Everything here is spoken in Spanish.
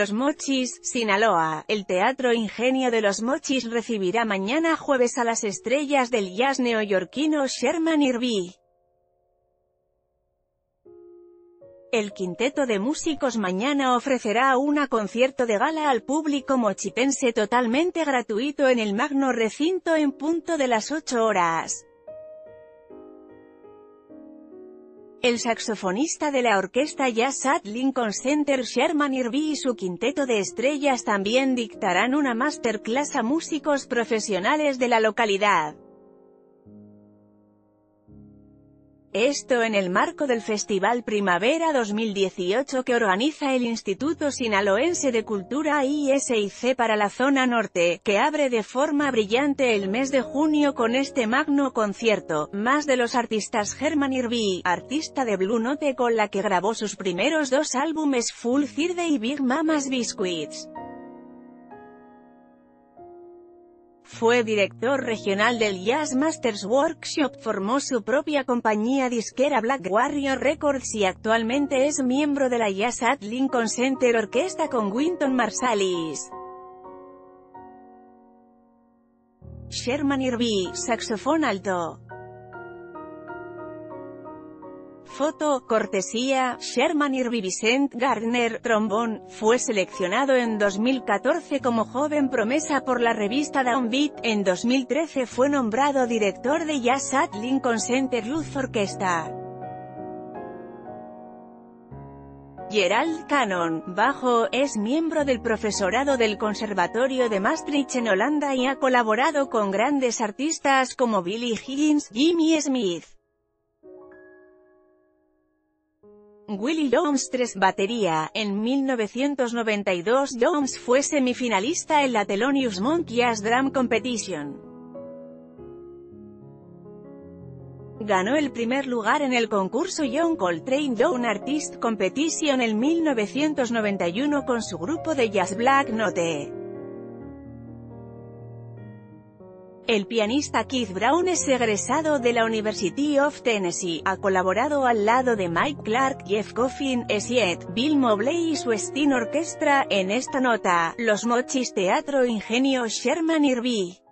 Los Mochis, Sinaloa. El Teatro Ingenio de Los Mochis recibirá mañana jueves a las estrellas del jazz neoyorquino Sherman Irby. El quinteto de músicos mañana ofrecerá un concierto de gala al público mochipense totalmente gratuito en el magno recinto en punto de las 8 horas. El saxofonista de la orquesta Jazz at Lincoln Center Sherman Irby y su quinteto de estrellas también dictarán una masterclass a músicos profesionales de la localidad. Esto en el marco del Festival Primavera 2018 que organiza el Instituto Sinaloense de Cultura ISIC para la zona norte, que abre de forma brillante el mes de junio con este magno concierto. Más de los artistas Sherman Irby, artista de Blue Note con la que grabó sus primeros 2 álbumes Full Circle y Big Mama's Biscuits. Fue director regional del Jazz Masters Workshop, formó su propia compañía disquera Black Warrior Records y actualmente es miembro de la Jazz at Lincoln Center Orquesta con Wynton Marsalis. Sherman Irby, saxofón alto. Foto, cortesía, Sherman Irby. Vicent Gardner, trombón, fue seleccionado en 2014 como joven promesa por la revista Downbeat. En 2013 fue nombrado director de Jazz at Lincoln Center Youth Orchestra. Gerald Cannon, bajo, es miembro del profesorado del Conservatorio de Maastricht en Holanda y ha colaborado con grandes artistas como Billy Higgins, Jimmy Smith. Willie Jones 3, batería. En 1992 Jones fue semifinalista en la Thelonious Monk Jazz Drum Competition. Ganó el primer lugar en el concurso John Coltrane Young Artist Competition en 1991 con su grupo de jazz Black Note. El pianista Keith Brown es egresado de la University of Tennessee, ha colaborado al lado de Mike Clark, Jeff Coffin, Esiet, Bill Mobley y su Steen Orchestra. En esta nota, Los Mochis Teatro Ingenio Sherman Irby.